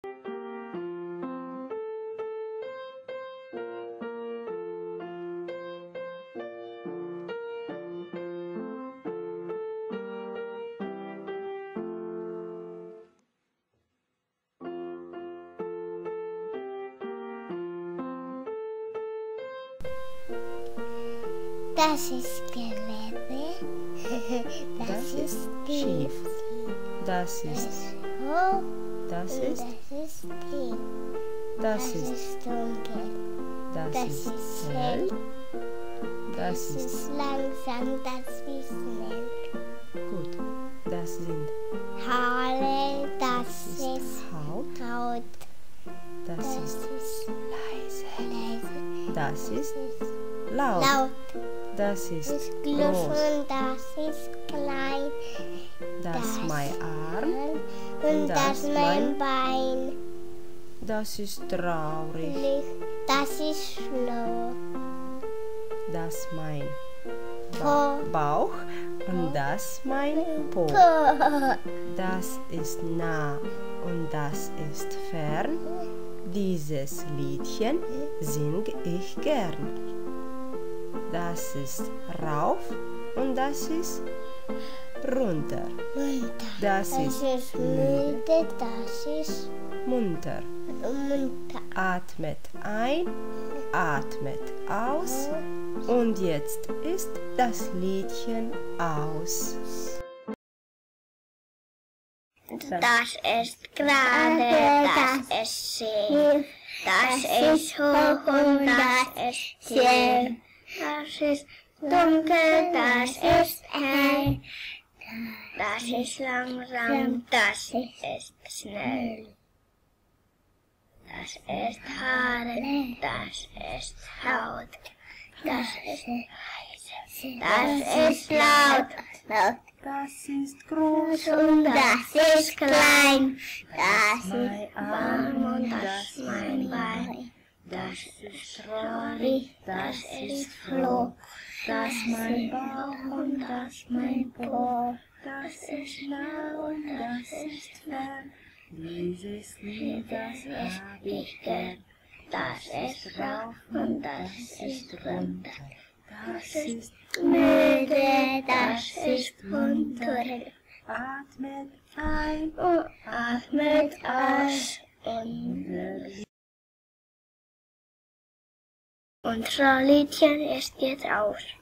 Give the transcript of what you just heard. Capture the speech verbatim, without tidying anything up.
Das ist gerade, das, das ist schief, das ist hoch, das ist das ist tief, das das ist ist dunkel, das das ist ist hell, hell, das das ist ist langsam, das ist schnell. gut. Das sind Haare, das ist ist Haut, Haut, das das ist ist leise, leise, das ist ist laut, laut, das ist das ist groß groß, und das ist klein, das mein Arm, und das das mein Bein, das ist traurig, das ist schlau, das mein Po. ba Bauch und das mein Po. Das ist nah und das ist fern. Dieses Liedchen sing ich gern. Das ist rauf und das ist runter. Das ist müde, das ist munter. munter. Atmet ein, atmet aus und jetzt ist das Liedchen aus. Das ist gerade, das ist schief, das ist hoch und das ist tief, das ist dunkel, das ist hell, das ist langsam, das ist schnell. Das ist Haare, das ist Haut, das ist leise, das ist laut, laut. Das ist groß Und das ist klein, das mein ist Arm warm und und das ist mein Bein, das ist traurig, das ist froh, das mein Bauch und das mein Po. Das ist nah und das ist fern. Dieses Lied, das hab ich gern. das ist rauf und das ist runter, Das ist müde, das ist munter, atmet ein und atmet aus und unser Liedchen ist jetzt aus.